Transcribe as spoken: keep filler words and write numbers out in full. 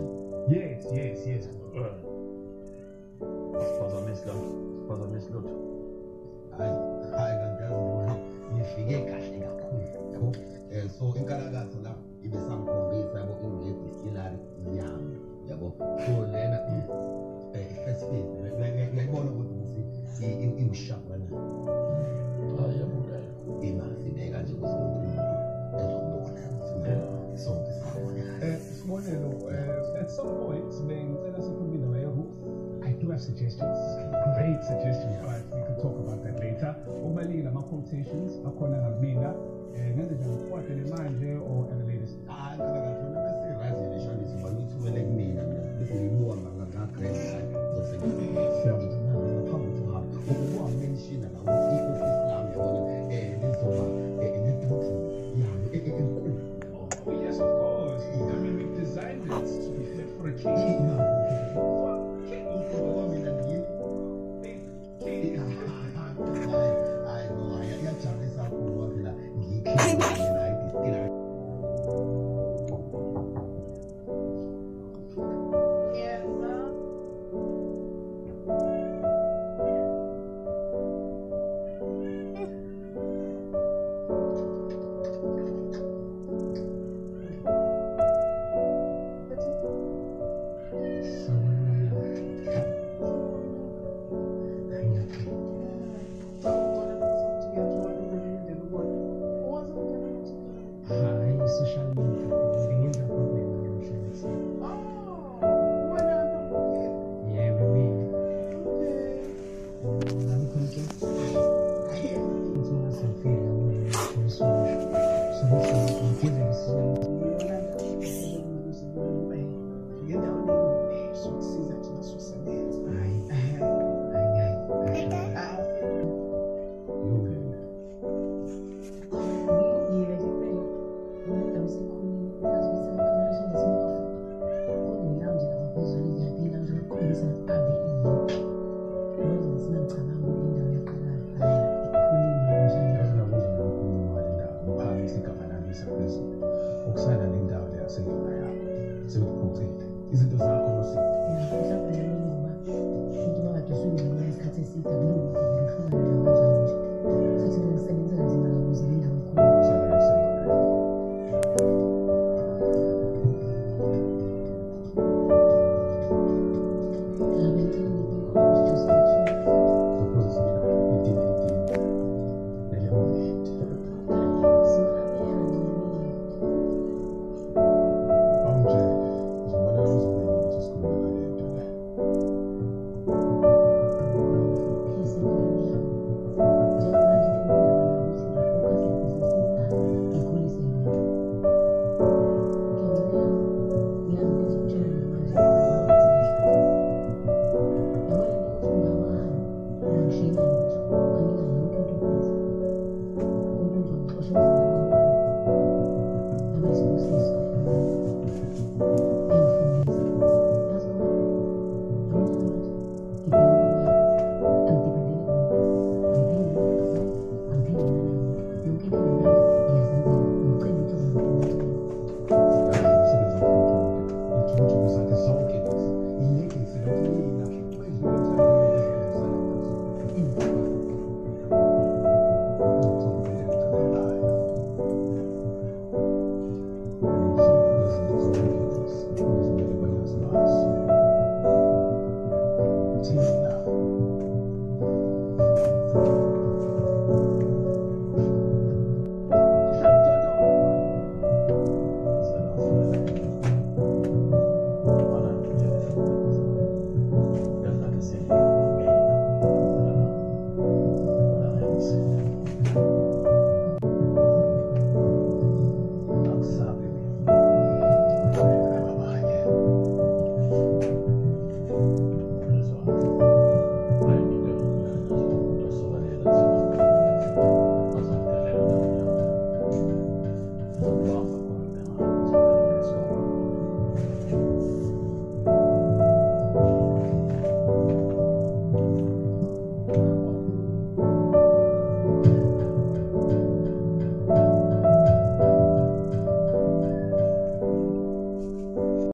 Yes, yes, yes. Spaza meslot. Spaza meslot. Hayi, hayi kanti nifike kahle kakhulu. Yabo? Eh so inkalakatho la ibisamkhombisa yabo ingedi istilari yami. Yabo? So lena eh first phase ngiyayibona ukuthi imshaka wena. Hayi yabuka. Imasibeka nje kuzomuntu ezobona. So eh Sibonelo, at some point bengicela sikhulume nawe yabo. I do have suggestions, great suggestions, but we can talk about that later. Ubalile ama quotations akhona ngamina ngenze nje uqoqele manje or at a later stage. Ah, ngakho bese right nishani sibalithumele kumina bese ngibona ngaka-grand zosebenza ngaphambi kohamba ukuba mention la ukuthi i-office lami yona eh lizoba ne-duty yami enkulu. Oh yes, of course. I mean, we've designed it to be fit for a king. Ukusana nendawo leyasekhona yakho sekuphuthile izinto zakho nosipho mhlawumbe ngoba into makade usuyibona isikhathi eside kulungile ngihluka nayo kanjalo nje futhi ngisebenza kanzima ukuze le ndawo ikhona It's